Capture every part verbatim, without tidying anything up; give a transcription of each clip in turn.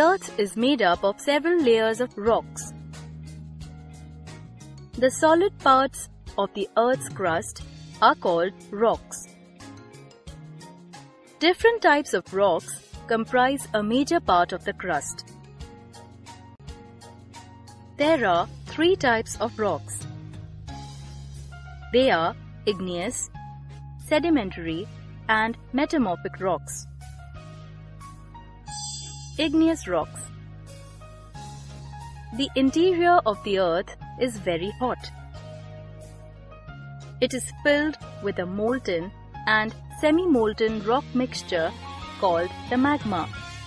The earth is made up of several layers of rocks. The solid parts of the earth's crust are called rocks. Different types of rocks comprise a major part of the crust. There are three types of rocks. They are igneous, sedimentary, and metamorphic rocks. Igneous rocks. The interior of the earth is very hot. It is filled with a molten and semi-molten rock mixture called the magma.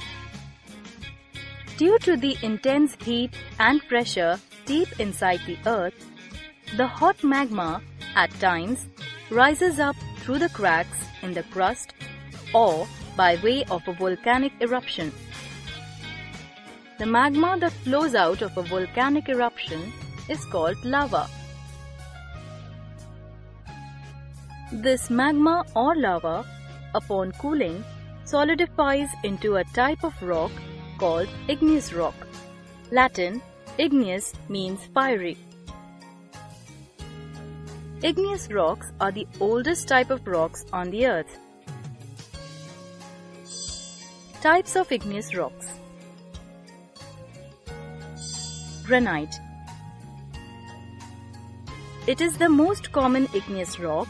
Due to the intense heat and pressure deep inside the earth, the hot magma at times rises up through the cracks in the crust or by way of a volcanic eruption. The magma that flows out of a volcanic eruption is called lava. This magma or lava, upon cooling, solidifies into a type of rock called igneous rock. Latin, igneous means fiery. Igneous rocks are the oldest type of rocks on the earth. Types of igneous rocks. Granite. It is the most common igneous rock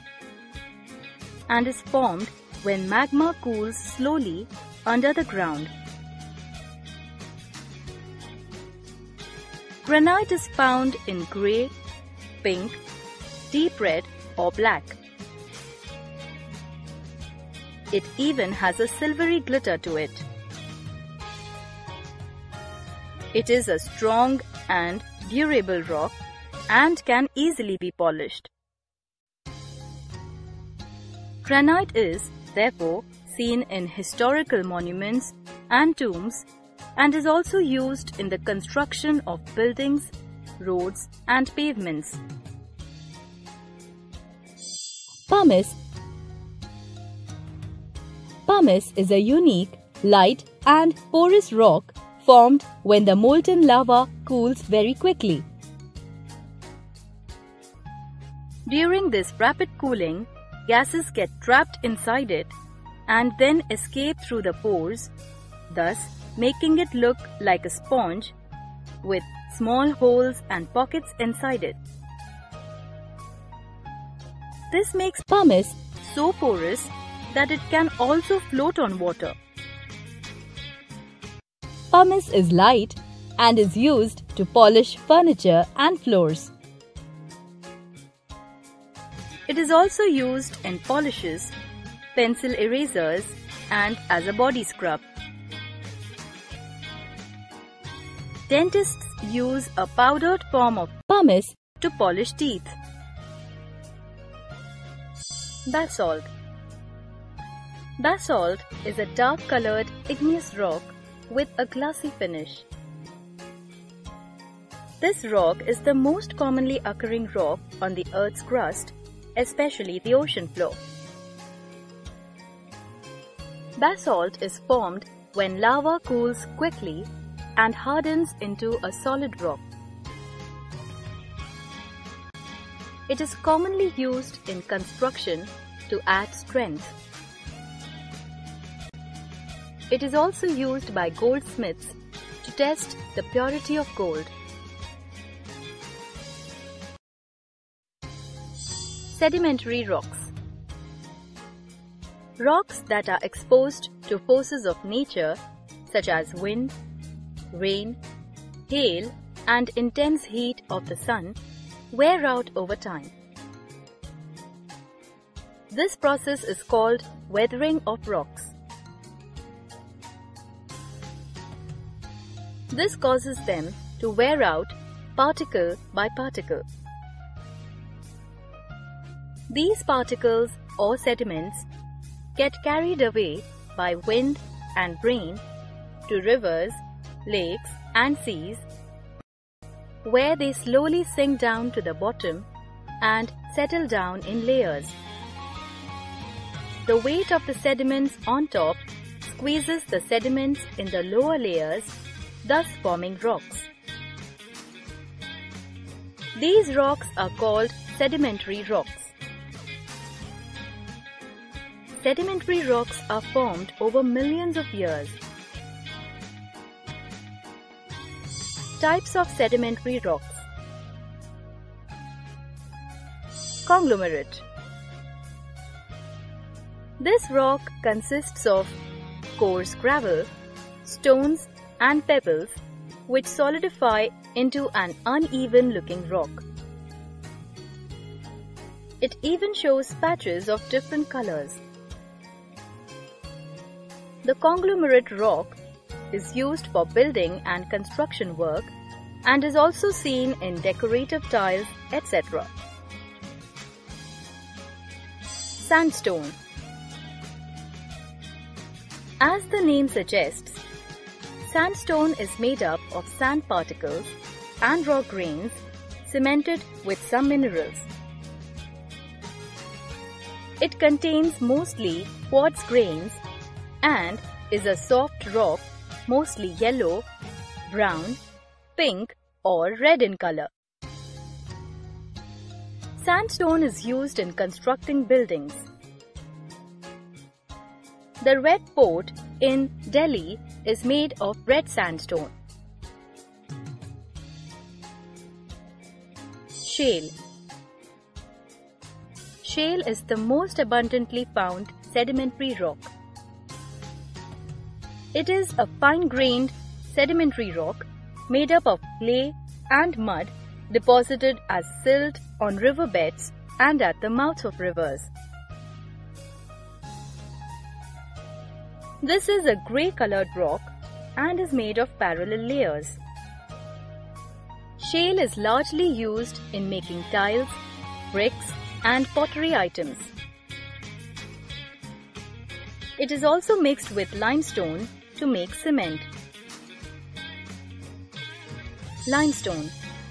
and is formed when magma cools slowly under the ground. Granite is found in grey, pink, deep red or black. It even has a silvery glitter to it. It is a strong and durable rock and can easily be polished. Granite is, therefore, seen in historical monuments and tombs and is also used in the construction of buildings, roads and pavements. Pumice. Pumice is a unique, light and porous rock formed when the molten lava cools very quickly. During this rapid cooling, gases get trapped inside it and then escape through the pores, thus making it look like a sponge with small holes and pockets inside it. This makes pumice so porous that it can also float on water. Pumice is light and is used to polish furniture and floors. It is also used in polishes, pencil erasers, and as a body scrub. Dentists use a powdered form of pumice to polish teeth. Basalt. Basalt is a dark-colored igneous rock with a glassy finish. This rock is the most commonly occurring rock on the Earth's crust, especially the ocean floor. Basalt is formed when lava cools quickly and hardens into a solid rock. It is commonly used in construction to add strength. It is also used by goldsmiths to test the purity of gold. Sedimentary rocks. Rocks that are exposed to forces of nature such as wind, rain, hail, and intense heat of the sun wear out over time. This process is called weathering of rocks. This causes them to wear out particle by particle. These particles or sediments get carried away by wind and rain to rivers, lakes and seas, where they slowly sink down to the bottom and settle down in layers. The weight of the sediments on top squeezes the sediments in the lower layers, thus forming rocks. These rocks are called sedimentary rocks. Sedimentary rocks are formed over millions of years. Types of sedimentary rocks. Conglomerate. This rock consists of coarse gravel, stones and pebbles which solidify into an uneven-looking rock. It even shows patches of different colors. The conglomerate rock is used for building and construction work and is also seen in decorative tiles, et cetera. Sandstone. As the name suggests, sandstone is made up of sand particles and rock grains cemented with some minerals. It contains mostly quartz grains and is a soft rock, mostly yellow, brown, pink or red in color. Sandstone is used in constructing buildings. The Red Fort in Delhi is made of red sandstone. Shale. Shale is the most abundantly found sedimentary rock. It is a fine-grained sedimentary rock made up of clay and mud deposited as silt on riverbeds and at the mouths of rivers. This is a grey-colored rock and is made of parallel layers. Shale is largely used in making tiles, bricks, and pottery items. It is also mixed with limestone to make cement. Limestone.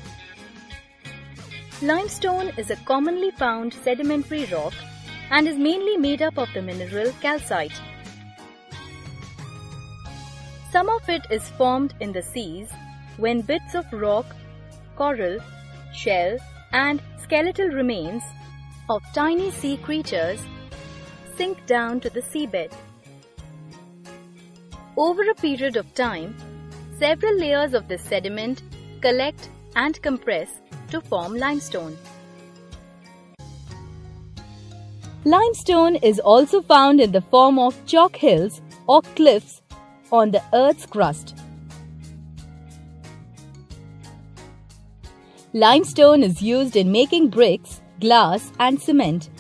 Limestone is a commonly found sedimentary rock and is mainly made up of the mineral calcite. Some of it is formed in the seas when bits of rock, coral, shell, and skeletal remains of tiny sea creatures sink down to the seabed. Over a period of time, several layers of this sediment collect and compress to form limestone. Limestone is also found in the form of chalk hills or cliffs on the Earth's crust. Limestone is used in making bricks, glass, and cement.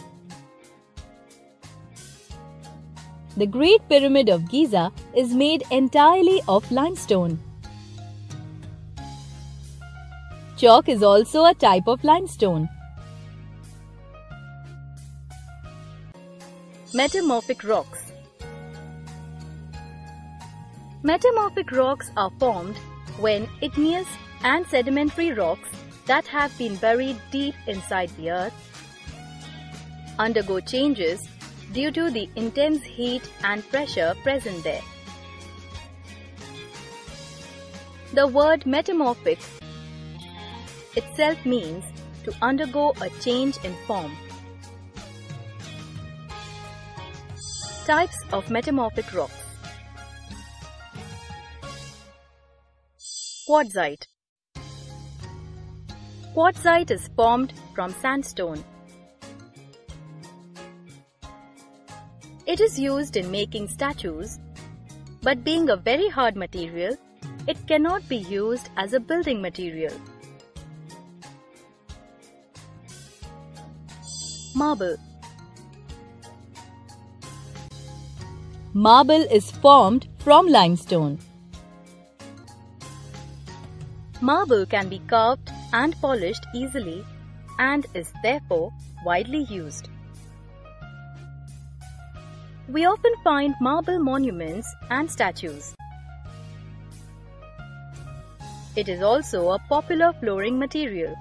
The Great Pyramid of Giza is made entirely of limestone. Chalk is also a type of limestone. Metamorphic rocks. Metamorphic rocks are formed when igneous and sedimentary rocks that have been buried deep inside the earth undergo changes due to the intense heat and pressure present there. The word metamorphic itself means to undergo a change in form. Types of metamorphic rocks. Quartzite. Quartzite is formed from sandstone. It is used in making statues, but being a very hard material, it cannot be used as a building material. Marble. Marble is formed from limestone. Marble can be carved and polished easily and is therefore widely used. We often find marble monuments and statues. It is also a popular flooring material.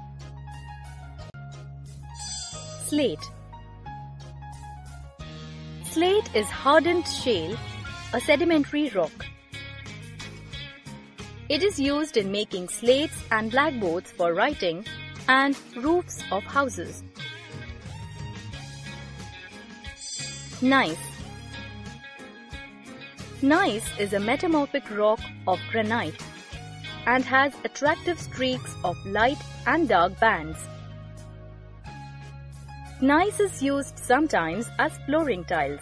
Slate. Slate is hardened shale a sedimentary rock. It is used in making slates and blackboards for writing and roofs of houses. Gneiss. Gneiss is a metamorphic rock of granite and has attractive streaks of light and dark bands. Gneiss is used sometimes as flooring tiles.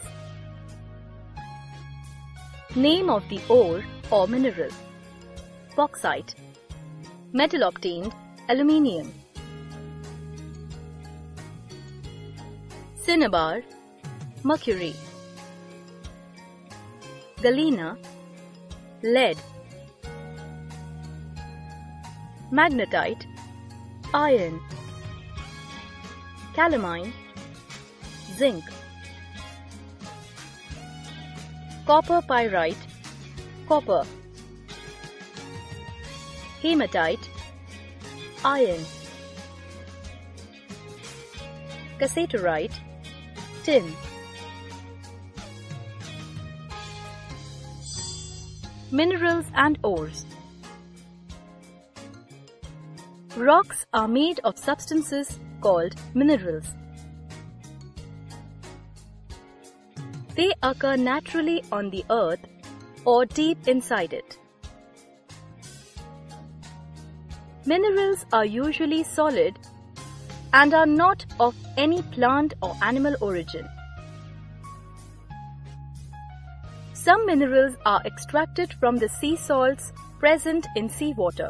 Name of the ore or mineral: bauxite, metal obtained, aluminium. Cinnabar, mercury. Galena, lead. Magnetite, iron. Calamine, zinc. Copper pyrite, copper. Hematite, iron. Cassiterite, tin. Minerals and ores. Rocks are made of substances called minerals. They occur naturally on the earth or deep inside it. Minerals are usually solid and are not of any plant or animal origin. Some minerals are extracted from the sea salts present in seawater.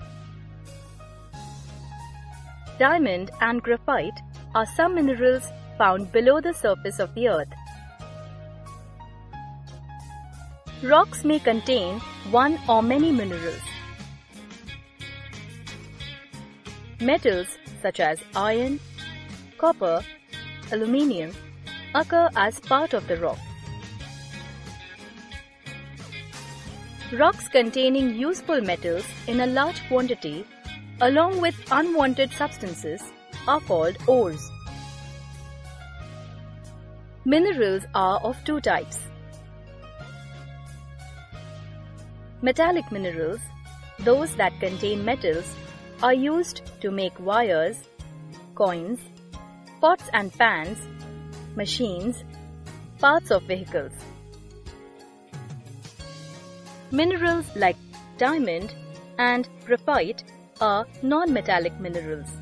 Diamond and graphite are some minerals found below the surface of the earth. Rocks may contain one or many minerals. Metals such as iron, copper, aluminium occur as part of the rock. Rocks containing useful metals in a large quantity along with unwanted substances are called ores. Minerals are of two types: metallic minerals, those that contain metals, are used to make wires, coins, pots and pans, machines, parts of vehicles. Minerals like diamond and graphite are non-metallic minerals.